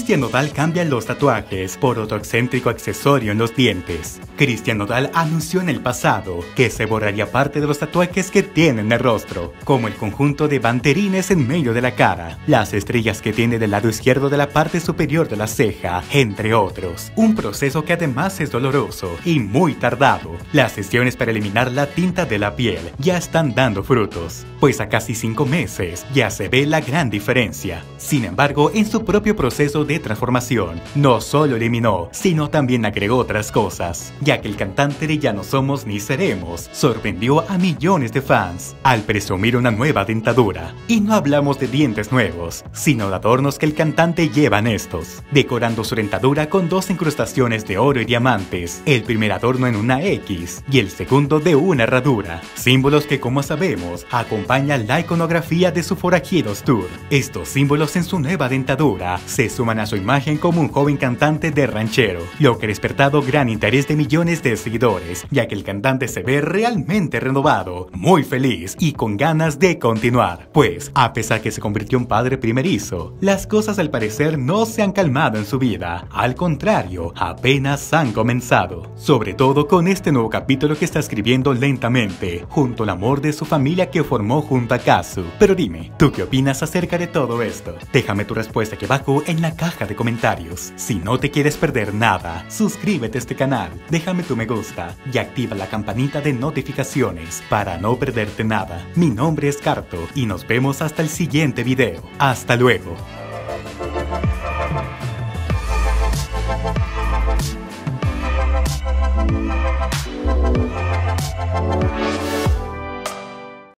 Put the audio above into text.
Cristian Nodal cambia los tatuajes por otro excéntrico accesorio en los dientes. Cristian Nodal anunció en el pasado que se borraría parte de los tatuajes que tiene en el rostro, como el conjunto de banderines en medio de la cara, las estrellas que tiene del lado izquierdo de la parte superior de la ceja, entre otros. Un proceso que además es doloroso y muy tardado. Las sesiones para eliminar la tinta de la piel ya están dando frutos, pues a casi 5 meses ya se ve la gran diferencia. Sin embargo, en su propio proceso de transformación, no solo eliminó, sino también agregó otras cosas, ya que el cantante de Ya no somos ni seremos sorprendió a millones de fans al presumir una nueva dentadura. Y no hablamos de dientes nuevos, sino de adornos que el cantante lleva en estos, decorando su dentadura con 2 incrustaciones de oro y diamantes, el primer adorno en una X y el segundo de una herradura, símbolos que, como sabemos, acompañan la iconografía de su Forajidos Tour. Estos símbolos en su nueva dentadura se suman a su imagen como un joven cantante de ranchero, lo que ha despertado gran interés de millones de seguidores, ya que el cantante se ve realmente renovado, muy feliz y con ganas de continuar. Pues, a pesar que se convirtió en padre primerizo, las cosas al parecer no se han calmado en su vida, al contrario, apenas han comenzado, sobre todo con este nuevo capítulo que está escribiendo lentamente, junto al amor de su familia que formó junto a Kazu. Pero dime, ¿tú qué opinas acerca de todo esto? Déjame tu respuesta aquí abajo en la caja de comentarios. Si no te quieres perder nada, suscríbete a este canal, déjame tu me gusta y activa la campanita de notificaciones para no perderte nada. Mi nombre es Carto y nos vemos hasta el siguiente video. Hasta luego.